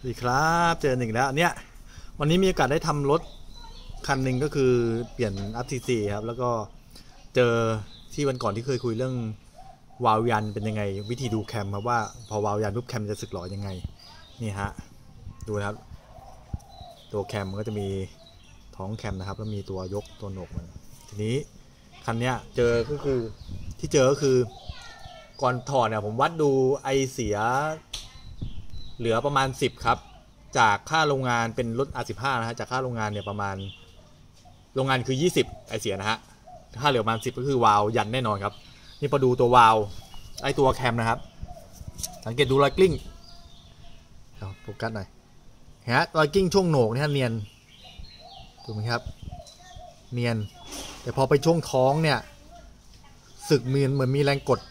ดีครับเจอหนึ่งแล้วเนี่ยวันนี้มีโอกาสได้ทำรถคันหนึ่งก็คือเปลี่ยน RTC ครับแล้วก็เจอที่วันก่อนที่เคยคุยเรื่องวาล์วยันเป็นยังไงวิธีดูแคมครับว่าพอวาล์วยันปุ๊บแคมจะสึกหรอยังไงนี่ฮะดูนะครับตัวแคมก็จะมีท้องแคมนะครับแล้วมีตัวยกตัวโหนกมันทีนี้คันเนี้ยเจอก็คือที่เจอก็คือก่อนถอดเนี่ยผมวัดดูไอเสียเหลือประมาณ10ครับจากค่าโรงงานเป็นรถ R15 นะฮะจากค่าโรงงานเนี่ยประมาณโรงงานคือ20ไอเสียนะฮะค่าเหลือประมาณ10ก็คือวาล์วยันแน่นอนครับนี่พอดูตัววาล์วไอตัวแคมนะครับสังเกตดูรอยกลิ้งโฟกัสหน่อยฮะรอยกลิ้งช่วงโหนกนี่เนียนถูกไหมครับเนียนแต่พอไปช่วงท้องเนี่ยสึกเหมือนมีแรงกด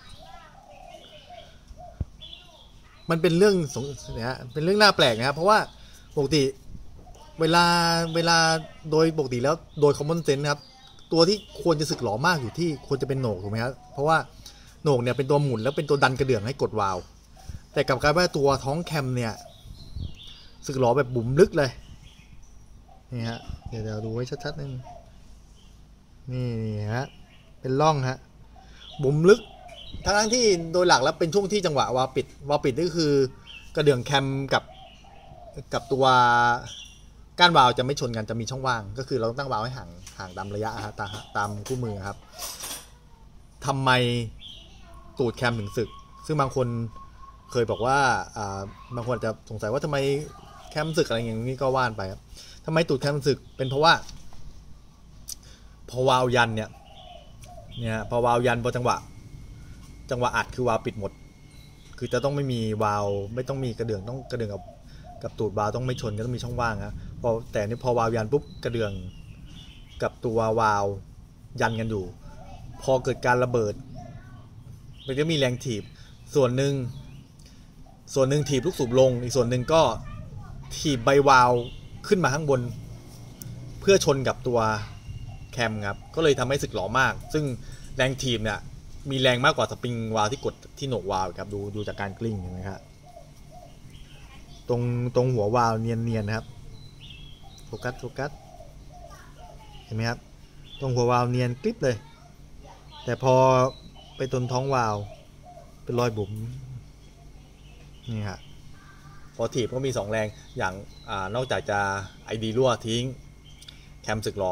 มันเป็นเรื่องเนี่ยเป็นเรื่องน่าแปลกนะครับเพราะว่าปกติเวลาโดยปกติแล้วโดย common sense ครับตัวที่ควรจะสึกหลอมากอยู่ที่ควรจะเป็นโหนกถูกไหมครับเพราะว่าโหนกเนี่ยเป็นตัวหมุนแล้วเป็นตัวดันกระเดื่องให้กดวาล์วแต่กลับกลายว่าตัวท้องแคมเนี่ยสึกหลอแบบบุ๋มลึกเลยนี่ฮะเดี๋ยวดูไว้ชัดๆนึงนี่ฮะเป็นร่องฮะบุ๋มลึกทั้งที่โดยหลักแล้วเป็นช่วงที่จังหวะวาล์วปิดนี่คือกระเดื่องแคมกับตัวก้านวาล์วจะไม่ชนกันจะมีช่องว่างก็คือเราต้องตั้งวาล์วให้ห่างตามระยะฮะตามคู่มือครับทำไมตูดแคมถึงสึกซึ่งบางคนเคยบอกว่าบางคนจะสงสัยว่าทำไมแคมสึกอะไรอย่างนี้ก็ว่านไปครับทำไมตูดแคมสึกเป็นเพราะว่าพอวาล์วยันเนี่ยพอวาล์วยันพอจังหวะอัดคือวาล์วปิดหมดคือจะต้องไม่มีวาล์วไม่ต้องมีกระเดื่องต้องกระเดื่องกับตูดวาล์วต้องไม่ชนก็ต้องมีช่องว่างนะแต่นี่พอวาล์วยันปุ๊บกระเดื่องกับตัววาล์วยันกันอยู่พอเกิดการระเบิดมันจะมีแรงถีบส่วนหนึ่งถีบลูกสูบลงอีกส่วนหนึ่งก็ถีบใบวาล์วขึ้นมาข้างบนเพื่อชนกับตัวแคมครับก็เลยทำให้สึกหลอมากซึ่งแรงถีบเนี่ยมีแรงมากกว่าสปริงวาล์วที่กดที่โหนกวาล์วครับดูจากการกลิ้งเห็นไหมครับตรงหัววาล์วเนียนนะครับโฟกัสเห็นไหมครับตรงหัววาล์วเนียนกริบเลยแต่พอไปตรงท้องวาล์วเป็นรอยบุ๋มนี่ฮะพอถีบก็มี2แรงอย่างนอกจากจะไอดีรั่วทิ้งแคมสึกหล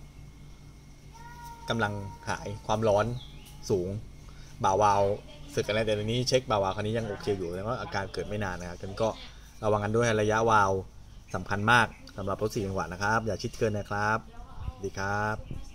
อกำลังหายความร้อนสูงบ่าวาล์วสึกกันแล้วแต่ตอนนี้เช็คบ่าวาล์วคันนี้ยังโอเคอยู่แล้วก็อาการเกิดไม่นานนะครับกันก็ระวังกันด้วยระยะวาล์วสำคัญมากสำหรับรถ4 จังหวะนะครับอย่าชิดเกินนะครับดีครับ